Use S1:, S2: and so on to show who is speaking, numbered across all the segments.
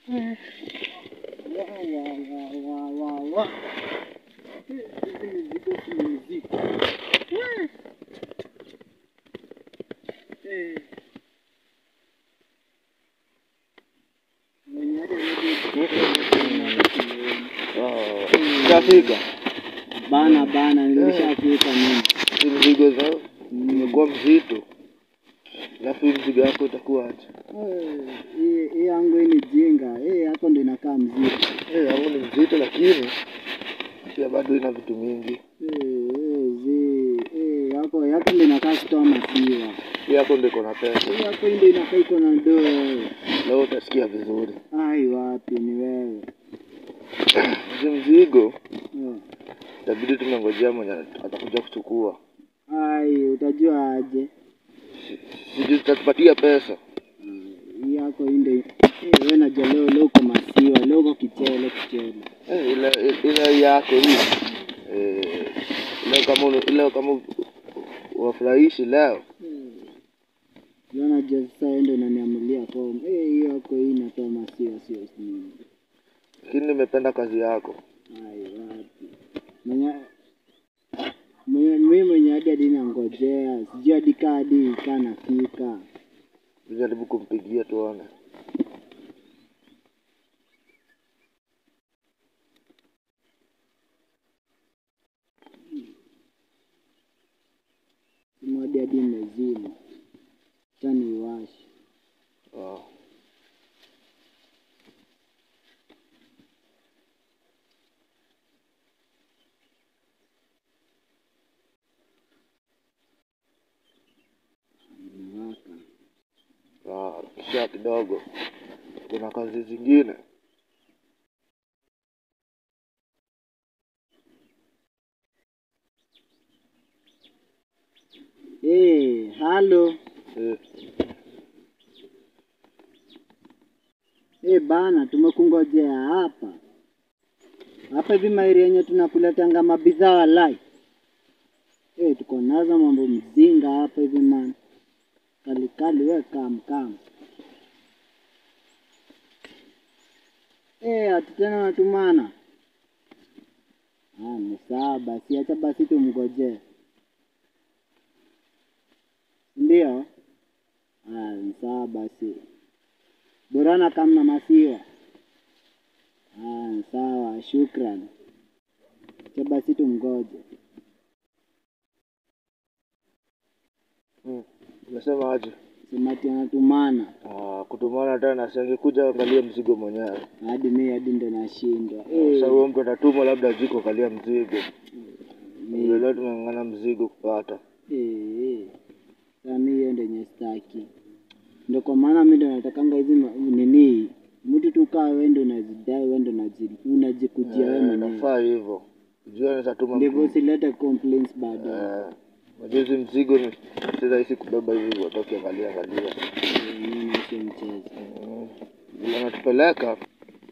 S1: Wa. Hizi mzigo.
S2: Shafika.
S1: Bana nilishafika mimi.
S2: Mzigo zao imekuwa mzito. Alafu mzigo yako itakuwa aje?
S1: Hii yangu ni jinga. Yako ndio inakaa mzito.
S2: Yangu ni mzito lakini pia bado ina vitu mingi.
S1: Yako ndio inakaa kutoa maziwa.
S2: Yako ndio iko na pesa.
S1: Yako ndio inakaa iko na ndoo.
S2: Leo utasikia vizuri.
S1: Ai wapi ni wewe?
S2: Mzigo. Itabidi tumengojea mwenye atakuja kuchukua.
S1: Ai utajua aje?
S2: Sisi tutatupatia pesa.
S1: Yako ndio wewe na leo kwa maziwa, leo kwa kichele.
S2: Ile yako hii. Leo kama wafurahishi leo.
S1: Jana sasa ndio unaniamulia form. Hiyo yako hii inatoa maziwa sio nini.
S2: Lakini nimependa kazi yako.
S1: Ai wapi. Mimi mwenye hadi nangojea, sijui hadi kadi kanafika.
S2: Jaribu kumpigia tuone.
S1: Hadi nimezima. Tani washi.
S2: Kisha kidogo kuna kazi zingine.
S1: Halo. Bana tumekungojea hapa. Hapa hivi mairi yenye tunakuletanga mabidhaa walai. Tuko nazo mambo mzinga hapa hivi man. Kali wewe kam. Ati tena natumana. Ni sawa basi, acha basi tumngojee. Ndio? Ni sawa basi. Borana kama maziwa. Ni sawa, shukrani. Acha basi tumngoje.
S2: Unasema aje?
S1: Sema tena tumana.
S2: Kutumana tena asingekuja angalia mzigo mwenyewe.
S1: Hadi ndo nashindwa.
S2: Sasa huyo mtu atatuma labda jiko kalia mzigo. Leo tumeng'ang'ana mzigo kupata.
S1: Sasa mimi ndio nyestaki. Ndio kwa maana mimi ndo natakanga hizi nini? Mtu tu kaa wewe ndio unajidai, wewe ndio unajikujia wewe mwenyewe.
S2: Nafaa hivyo. Unajua naweza tuma
S1: mtu. Ndio usilete complaints baadaye.
S2: Unajua mzigo ni si rahisi kubeba hivi watoke angalia.
S1: Mimi sio mchezo.
S2: Wanatupeleka.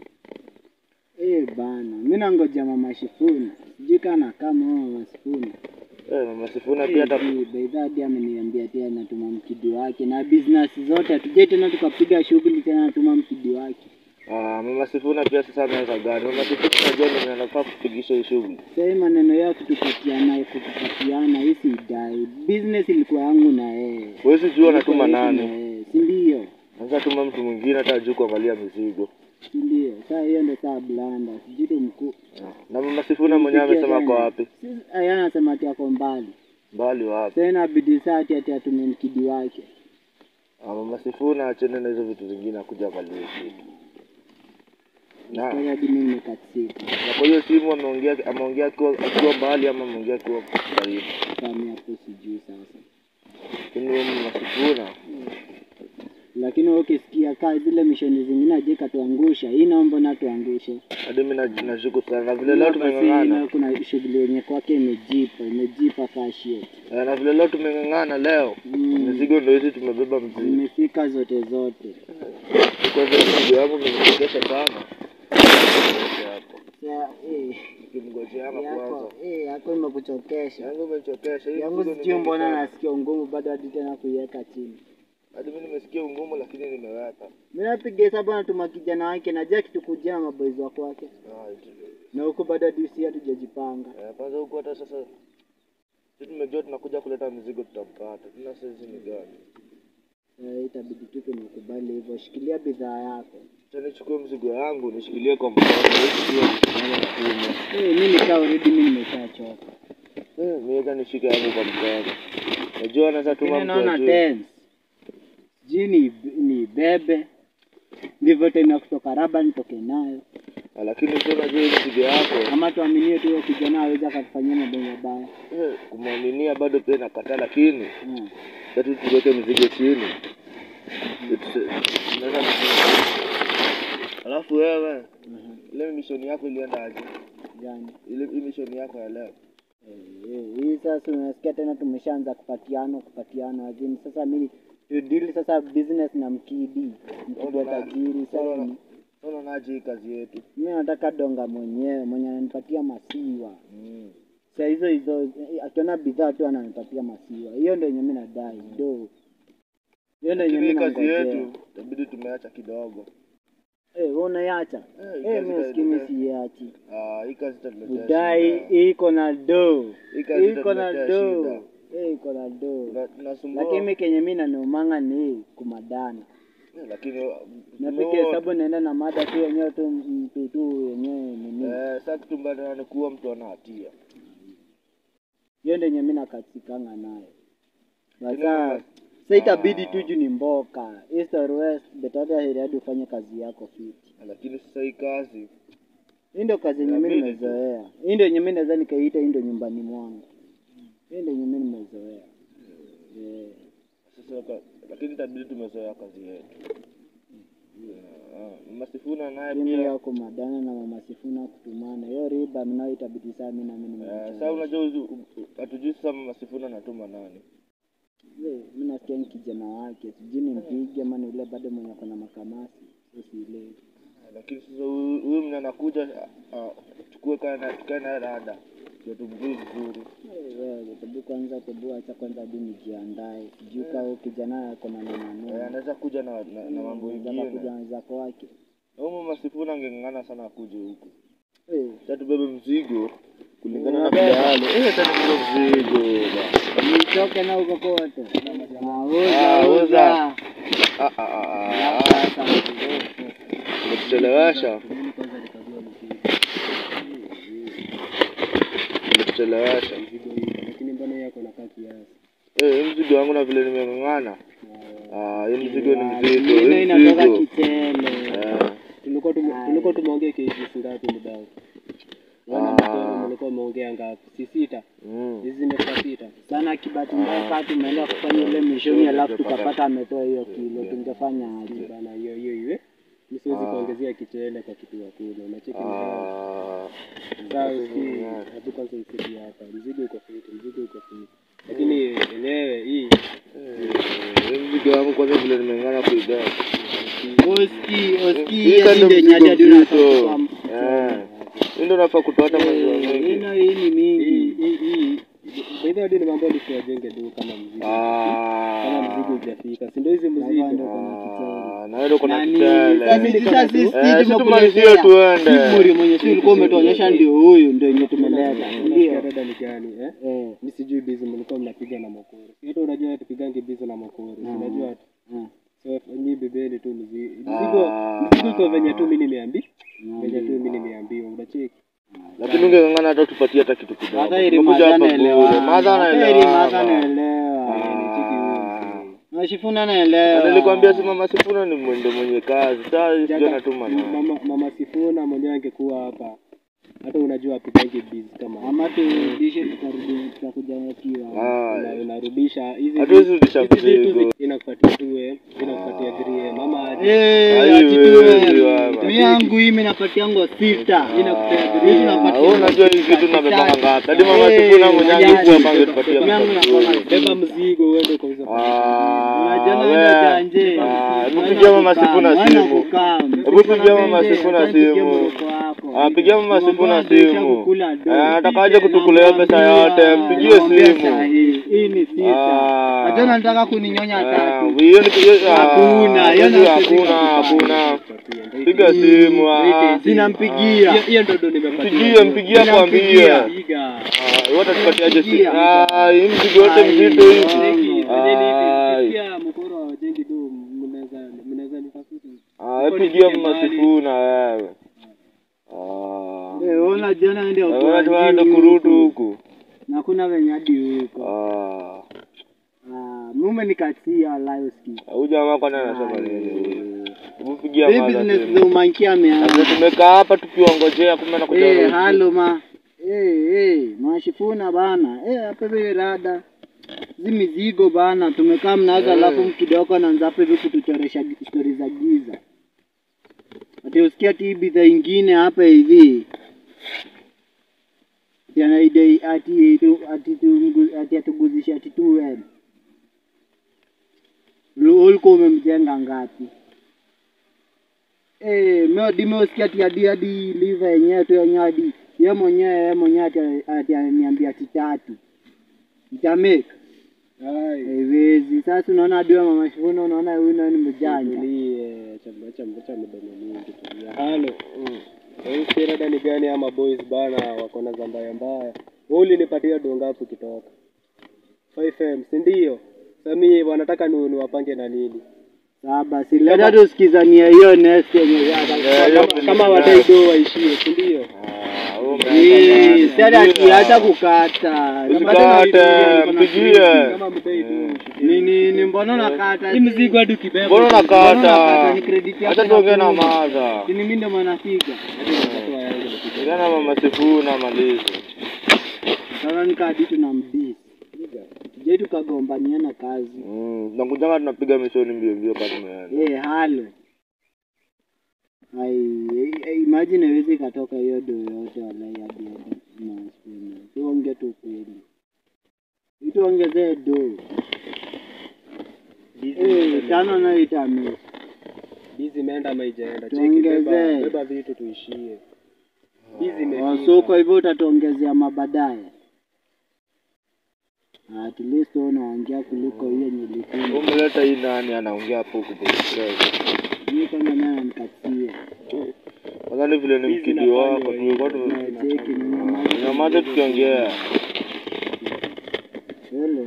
S1: Bana, mimi nangoja mama shifuna. Sijui kana kama mama shifuna.
S2: Mama shifuna pia
S1: Baidadi ameniambia tena natuma mkidi wake na business zote atuje tena tukapiga shughuli tena natuma mkidi wake.
S2: Mama shifuna pia sasa anaweza gani? Mama shifuna ndio anafaa kupigisha hiyo shughuli.
S1: Sasa maneno yao kutupatiana hii si dai. Business ilikuwa yangu na yeye.
S2: Wewe sijui anatuma nani?
S1: Si ndio?
S2: Anza tuma mtu mwingine hata ajue kuangalia mizigo.
S1: Ndio. Sasa hiyo ndio saa blanda. Sijui mkuu.
S2: Na mama shifuna mwenyewe amesema kwa wapi?
S1: Yeye anasema ati ako mbali.
S2: Mbali wapi?
S1: Tena bidii saa ati atume mkidi wake.
S2: Mama shifuna achane na hizo vitu zingine akuja angalia kitu.
S1: Na hadi mimi nimekatika.
S2: Na kwa hiyo simu ameongea akiwa mbali ama ameongea akiwa karibu?
S1: Kama hapo sijui sasa.
S2: Ndio mama shifuna.
S1: Lakini wewe ukisikia kazi zile mishoni zingine aje katuangusha. Hii naomba na tuangushe.
S2: Hadi mimi nashukuru sana vile leo tumeng'ang'ana.
S1: Kuna shughuli yenye kwake imejipa kashi.
S2: Na vile leo tumeng'ang'ana leo. Mizigo ndio hizi tumebeba mzigo.
S1: Imefika zote.
S2: Kwa hivyo mzigo wangu nimekesha sana. Kimngojea kwanza.
S1: Yako imekuchokesha.
S2: Yangu imechokesha.
S1: Yangu sijui mbona nasikia ngumu bado hadi tena kuiweka chini.
S2: Hadi mimi nimesikia ngumu lakini nimeweka.
S1: Mimi napiga hesabu na tuma kijana wake na Jack tukujia maboys wako wake. Na huko baada DC hatujajipanga.
S2: Kwanza huko hata sasa sisi tumejua tunakuja kuleta mzigo tutampata. Tuna saizi ni gani?
S1: Itabidi tu tukubali hivyo. Shikilia bidhaa yako.
S2: Acha nichukue mzigo wangu nishikilie kwa mkono.
S1: Mimi nikaa already mimi nimeshachoka.
S2: Mimi nishike yangu kwa mkono. Unajua naweza tuma mtu.
S1: Naona tense. Jini ni bebe. Ndivyo tena kutoka raba nitoke nayo.
S2: Lakini sio unajua mzigo yako.
S1: Kama tuaminie tu kijana aweza akafanyia mambo mabaya.
S2: Kumwaminia bado pia nakataa lakini. Sasa tuweke mzigo chini. Alafu wewe ile mission yako ilienda aje?
S1: Gani?
S2: Ile mission yako ya leo.
S1: Hii sasa unasikia tena tumeshaanza kupatiana azini sasa mimi deal sasa business na mkidi mkubwa tajiri sasa
S2: unaonaje kazi yetu?
S1: Mimi nataka donga mwenyewe mwenye ananipatia masiwa. Sasa hizo akiona bidhaa tu ananipatia masiwa. Hiyo ndio yenye mimi nadai do. Hiyo ndio yenye mimi
S2: kazi yetu itabidi tumeacha kidogo.
S1: Wewe unaiacha? Mimi sikimi siachi.
S2: Hii kazi itatuletea.
S1: Udai iko na do. Iko na do. Iko na do. Lakini kenye mimi nanomanga ni kumadana.
S2: Lakini
S1: napiga hesabu naenda na mada tu yenyewe tu mtu tu yenyewe nini.
S2: Sasa kutumbana na kuwa mtu ana hatia.
S1: Hiyo ndio yenye mimi nakatikanga nayo. Sasa itabidi tu ni mboka. East or west better heri hadi ufanye kazi yako fiti.
S2: Lakini sasa hii kazi
S1: hii ndio kazi yenye mimi nimezoea. Hii ndio yenye mimi naweza nikaita hii ndio nyumbani mwangu. Hii ndio yenye mimi nimezoea.
S2: Sasa lakini itabidi tumezoea kazi yetu. Masifuna naye
S1: pia yako madana na mama Sifuna kutumana. Hiyo riba mnao itabidi sana mimi na mimi.
S2: Sasa unajua hatujui sasa mama Sifuna anatuma nani?
S1: Mimi nasikia ni kijana wake. Sijui ni mpige ama ni ule bado mwenye ako na makamasi. Usiile.
S2: Lakini sasa huyu mwenye anakuja chukue kana rada. Ndio tumjue vizuri.
S1: Tabu kwanza acha kwanza hadi nijiandae. Sijui kama kijana yako na nani.
S2: Anaweza kuja na mambo mengine.
S1: Kuja na kwake.
S2: Mama Sifuna angeng'ang'ana sana akuje huko. Sasa tubebe mzigo kulingana na hali. Sasa tubebe mzigo.
S1: Nitoke na huko kote.
S2: Uza. Nimechelewesha.
S1: Lakini mbona yako na kaki kiasi?
S2: Mzigo wangu na vile nimeng'ang'ana. Hii mzigo ni mzigo.
S1: Hii inatoka kitele.
S3: Tulikuwa tumeongea kiasi ngapi mdau? Mlikuwa umeongea ngapi? Si 6. Hizi ni 6.
S1: Sana kibati mbaya tumeenda kufanya ile mission alafu tukapata ametoa hiyo kilo. Tungefanya aje
S3: bana hiyo iwe? Mimi siwezi kuongezea kitele kwa kitu ya kule. Unacheki hapo kwanza ifiki hapa. Mzigo uko fiti. Lakini enyewe hii
S2: mzigo wangu kwanza vile nimeng'ang'ana kuibeba.
S1: Oski ndio nyaja tunatoa.
S2: Ndio nafaa kutoa maziwa mengi.
S1: Hii ni mingi.
S3: Hii baada ya mambo ni kujenge tu kama mzigo. Kama mzigo hujafika. Si ndio hizo mzigo
S2: na wewe uko na kitele.
S1: Sisi
S2: tumalizie tuende.
S1: Muri mwenye si ulikuwa umetuonyesha ndio huyu ndio yenye tumeleta.
S3: Ndio dada ni gani mimi sijui bizi mlikuwa mnapiga na makoro. Hata unajua tupigange bizi na makoro. Unajua so ni bebeni tu mzigo kwa venye tu mimi nimeambiwa. Unacheki.
S2: Lakini ungeng'ang'ana hata tupatie hata kitu kidogo.
S1: Tumekuja hapa bure. Madha naelewa. Na Shifuna naelewa.
S2: Nilikwambia si mama Sifuna ni mwendo mwenye kazi. Sasa sio natuma na.
S3: Mama Sifuna mwenyewe angekuwa hapa. Hata unajua apigange busy kama.
S1: Ama turudishe tutakuja kiwa.
S3: Unarudisha hizi.
S2: Hatuwezi rudisha mzigo.
S3: Inakupatia 3 mama
S1: mimi yangu hii mimi napatia ngo 6. Inakupea 3 napatia.
S2: Unajua hizi vitu tunabebanga ngapi? Hadi mama Sifuna mwenyewe angekuwa pange tupatie.
S3: Beba mzigo uende kwa hizo.
S1: Unajana nje.
S2: Mpigia mama Sifuna simu. Hebu pigia mama Sifuna simu. Pigia mama Sifuna simu. Atakaje kutukulea pesa yote, mpigie simu.
S1: hii ni sita. Hata nataka kuninyonya tatu.
S2: Hiyo ni
S1: Hakuna,
S2: hakuna. Piga simu.
S1: Zinampigia.
S3: Hiyo ndo nimepatia.
S2: Mpigia kwambia.
S3: Piga.
S2: Wote tupatiaje simu? Hii mzigo wote mzito hivi.
S3: Sikia mkoro wa jengi do mnaweza nitafuta.
S2: Pigia shifuna wewe.
S1: Ona jana ndio
S2: Wewe tunaenda kurudu huku.
S1: Na kuna wenye hadi huko. Mume nikatia live ski.
S2: Huyu jamaa kwa nini anasema nini? Mpigia mama.
S1: Business za umankia ameanza.
S2: Tumekaa hapa tukiongojea kumbe anakuja.
S1: Halo ma. Mashifuna bana. Hapa vile rada. Hizi mizigo bana tumekaa mnaanza alafu mkidoko anaanza hapa hivi kutuchoresha stories za giza. Ati usikia bidhaa ingine hapa hivi. Yana idea ati atuguzisha ati tu wewe. Ulikuwa umemjenga ngapi? Mimi usikia ati liver yenyewe tu yenyewe yeye mwenyewe ati ananiambia ati 3. Itameka. Haiwezi. Sasa unaona hadi mama Shifuna unaona huyu nani mjanja.
S3: Acha mdomo mingi tu. Halo. Wewe rada ni gani ama boys bana wako na mbaya mbaya. Wewe ulinipatia donga hapo kitoka. 5M, si ndio? Sami wanataka niwapange na nini?
S1: Basi leo tusikizania hiyo next yenye
S3: kama wadai do waishie, si ndio?
S1: Sasa hata kukata.
S2: Mpigie.
S3: Kama mdai do.
S1: Nini mbona nakata?
S3: Hii mzigo hadi ukibeba.
S2: Mbona nakata?
S1: Ni credit yako.
S2: Acha tuongee na maza.
S1: Ni mimi ndo mwanafika.
S2: Ngana mama Shifuna malizo.
S1: Sasa nikadi tunamdisi. Je, tukagombaniana kazi.
S2: Tunakujanga tunapiga mishoni mbio kwa tumeenda.
S1: Halo. Imagine hawezi katoka hiyo do yote wala hadi mashine. Tuongee tu kweli. Tuongezee do. Tano na itame.
S3: Bizi imeenda ama haijaenda? Cheki beba vitu tuishie. Bizi imefika.
S1: So kwa hivyo utatuongezea mabadaye. At least unaongea kuliko hiyo yenye ilikuwa.
S2: Umeleta hii nani anaongea hapo kupotea.
S1: Mimi kama nani nikatie.
S2: Nadhani vile ni mkidi wako tulikuwa
S1: tunacheki
S2: na maana tukiongea.
S1: Hello.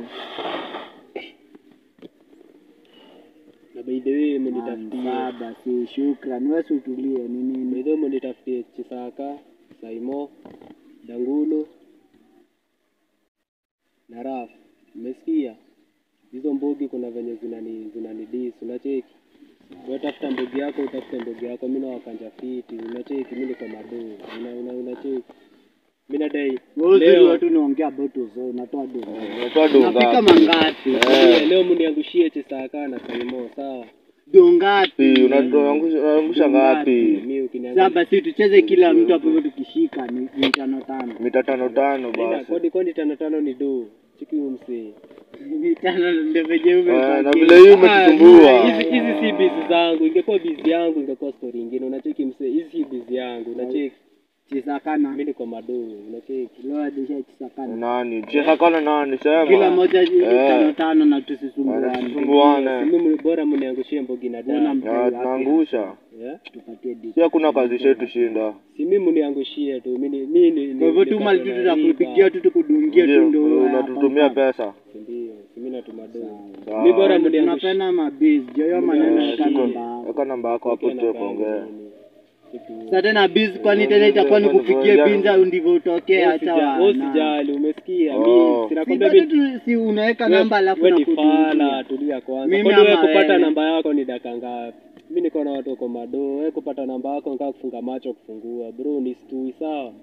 S3: Na by the way mnitafutie
S1: basi shukrani. Wewe utulie nini?
S3: By the way mnitafutie Chisaka, Saimo, Dangulo na Raf. Umesikia? Hizo mbogi kuna venye zinanidis, unacheki? Wewe tafuta mbogi yako, mimi na wakanja fiti, unacheki? Mimi niko madoo. Unacheki? Mimi nadai
S1: leo watu naongea about zo, unatoa do. Unapika mangapi?
S3: Leo mniangushie Chisaka na Saimo, sawa?
S1: Do ngapi?
S2: Unaangusha ngapi?
S3: Mimi ukinianza.
S1: Sasa basi tucheze kila mtu hapo tukishika ni 5-5.
S2: Mita 5 basi.
S3: Kodi 5 ni do. Chiki umsi.
S1: 5 ndio veje
S2: na vile hiyo umetusumbua.
S3: Hizi si busy zangu. Ingekuwa busy yangu ingekuwa story nyingine. Unacheki mse. Hizi si busy yangu. Unacheki?
S1: Chisakana.
S3: Mimi niko madoo. Unacheki?
S1: Leo adisha Chisakana.
S2: Nani? Chisakana nani? Sema.
S1: Kila moja 5 na tusisumbuane.
S3: Mimi bora mniangushie mbogi na dawa.
S2: Tunaangusha.
S1: Tupatie dip.
S2: Sio kuna kazi zetu shinda.
S3: Si mimi mniangushie tu. Mimi
S1: kwa hivyo tu mali tu tunakupigia tu tukudungia tu ndio
S2: unatutumia pesa.
S3: Ndio. Mimi natuma doa. Mimi bora mniangushie.
S1: Tunapenda mabiz. Joyo maneno kama
S2: weka namba yako hapo tuongee.
S1: Sasa tena busy kwani tena itakuwa ni kupigia binza ndivyo utokea hata
S3: usijali umesikia mimi sinakwambia
S1: mimi si unaweka namba alafu
S3: nakudumia tulia kwanza kwa wewe kupata namba yako ni dakika ngapi mimi niko na watu wako madoo wewe kupata namba yako nkaa kufunga macho kufungua bro ni stui sawa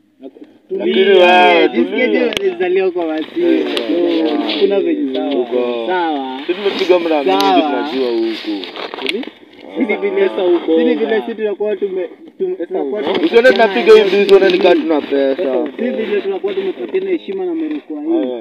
S1: tulia diskeje zalio kwa wasi kuna venye sawa
S2: sisi tumepiga mara mingi tunajua huko
S1: sisi vile sisi tunakuwa
S2: usione tunapiga hivi usione nikaa tuna pesa
S1: sisi vile tunakuwa tumepatiana heshima na mero kwa hii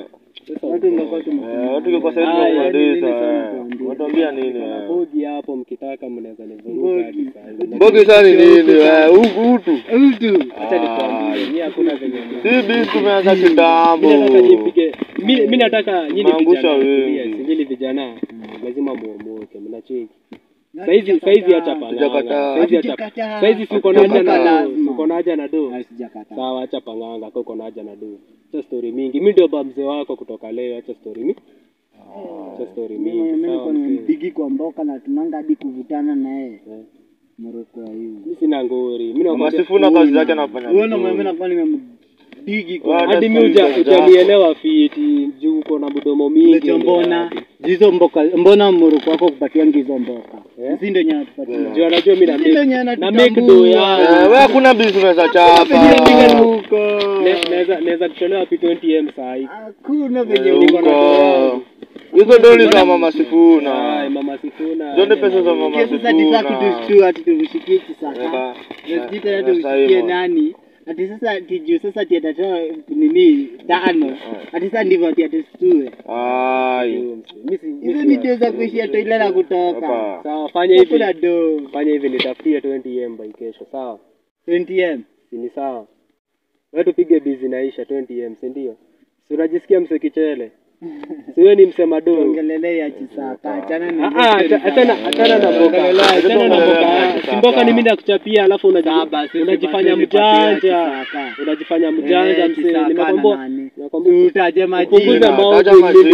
S3: Sasa
S1: Watu ngako tu.
S2: Watu kwa sasa
S3: Ah,
S2: ndio
S3: yani
S2: kabisa. Watuambia nini
S3: kuna
S2: wewe?
S3: bogi hapo mkitaka mnaweza nivuruga hadi saa hizi.
S2: Mbogi sana ni nini wewe? Huku.
S3: Acha nikwambie, mimi hakuna venye.
S2: Bibi tumeanza kitambo.
S3: Mimi nataka nyinyi
S2: Maangusha
S3: vijana,
S2: wengi.
S3: nyinyi vijana lazima muomoke, mnacheki. Saizi acha panganga. Saizi si uko na haja na uko na haja na do. Sawa, acha panganga, kwa uko na haja na do. Acha story mingi. Mimi ndio baba mzee wako kutoka leo, acha story mingi. Acha story mingi.
S1: Mimi
S3: Sawa.
S1: niko mpigi kwa mboka na tunanga hadi kuvutana na yeye. Moroko hiyo.
S3: Mimi sina ngori. Mimi
S2: Mama
S3: nakwambia
S2: Sifuna kazi zake anafanya.
S1: Wewe na mimi nakuwa nimempigi kwa
S3: hadi mimi hujanielewa fiti juu uko na mdomo mingi.
S1: mbona hizo mboka, mbona Moroko wako kupatia hizo mboka? Si ndio nyana tupatia.
S3: Juu anajua mimi na make do yangu.
S2: Wewe hakuna business za chapa.
S3: Naweza kutolewa P20M saa hii.
S1: Hakuna venye niko na
S2: Huko. Hizo doli za Mama Sifuna.
S3: Ai, Mama Sifuna.
S2: Zote pesa za Mama
S1: Sasa
S2: Sifuna.
S1: sasa kutushtua ati tumshikie sasa. Ndio hata tumshikie nani? Ati sasa tiju sasa atatoa nini 5. Ati sasa ndivyo atustue.
S2: Ai.
S1: Hizo ni ndio za kuishia toilet na kutoka.
S3: Sawa, fanya hivi.
S1: Kuna do.
S3: Fanya hivi, nitafutie 20M by kesho, sawa?
S1: 20M.
S3: Si ni sawa? Wewe tupige busy naisha 20M, si ndio? Si unajisikia msekichele? Si wewe ni msema do.
S1: Ongelele ya chisaka. Achana na
S3: achana na mboka. Achana na mboka. Mboka ni mimi nakuchapia alafu unajifanya mjanja. Unajifanya mjanja msee. Nimekwambia
S1: utaje majina.
S3: Punguza maovu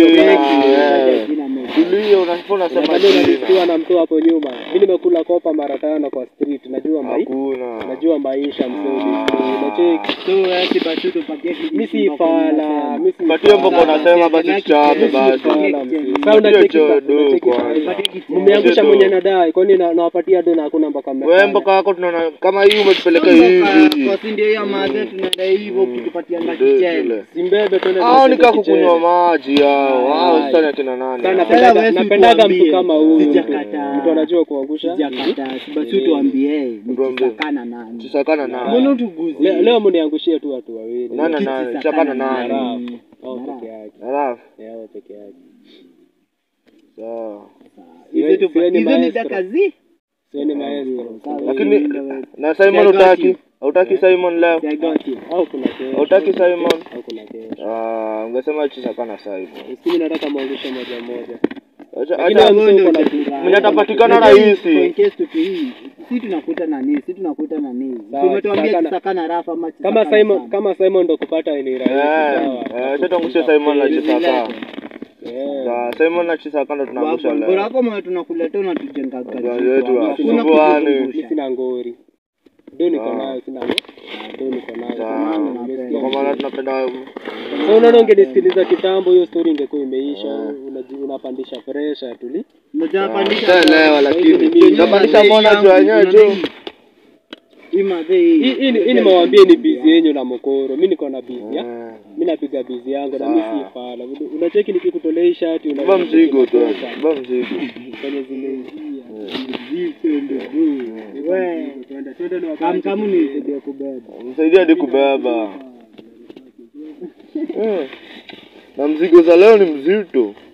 S2: Tulio unasema
S3: unalisiwa na mtu hapo nyuma. Mimi nimekula kopa mara 5 kwa street. Najua najua maisha msee. Unacheki.
S1: So ati basi tupatie
S3: mimi si fala. Mimi si
S2: patie mbona unasema basi chape basi.
S3: Sasa unacheki mmeangusha mwenye nadai. Kwani nawapatia do na hakuna mpaka mmepa.
S2: Wewe mboka wako tunaona kama hii umetupeleka hivi.
S1: Kwa si ndio hiyo maze tunaenda hivyo ukitupatia na kichele.
S3: Simbebe twende.
S2: Hao nikakukunywa maji hao. Hao sana tena nani?
S3: Napendaga mtu kama huyu.
S1: Sijakataa.
S3: Mtu anajua kuangusha.
S1: Sijakataa. Basi tuambie nitakana nani.
S2: Tusakana nani?
S1: Mbona tuguzi?
S3: Leo mniangushie tu watu wawili.
S2: Nani tusakana nani?
S3: Au peke yake.
S2: Alafu
S3: Yao peke yake.
S2: sawa.
S1: Hizo ni kazi.
S3: Sio ni maestro.
S2: Lakini na Simon utaki Simon leo?
S3: Au kuna kesho.
S2: Utaki Simon?
S3: Au kuna kesho.
S2: Ungesema tusakana Simon.
S3: Mimi nataka muangushe moja.
S2: Acha mwenye atapatikana rahisi.
S1: Si tunakuta nani? Tumetuambia tusakana Rafa ama
S3: kama Simon ndo kupata ile rahisi. Sawa.
S2: Acha tuangushe Simon na Chisaka. Simon na Chisaka ndo tunaangusha leo.
S1: Bora kama wewe tunakuletea na tujenga gari
S2: yetu.
S3: Mimi sina ngori. Ndio niko nayo sina ngori. Ndio niko nayo.
S2: Kwa maana tunapenda.
S3: Sasa unaona ungenisikiliza kitambo hiyo story ingekuwa imeisha. Unapandisha pressure tuli.
S1: Unapandisha
S2: leo lakini tunapandisha mbona tu wenyewe tu.
S3: Hii nimewaambia ni busy yenyu na mokoro. Mimi niko na busy. Mimi napiga busy yangu na mimi si fala. Unacheki nikikutolea shati
S2: unabeba mzigo tu. Beba mzigo.
S3: Kwenye zile
S1: wewe twende kama nisaidie kubeba.
S2: Msaidia hadi kubeba. Na mzigo za leo ni mzito.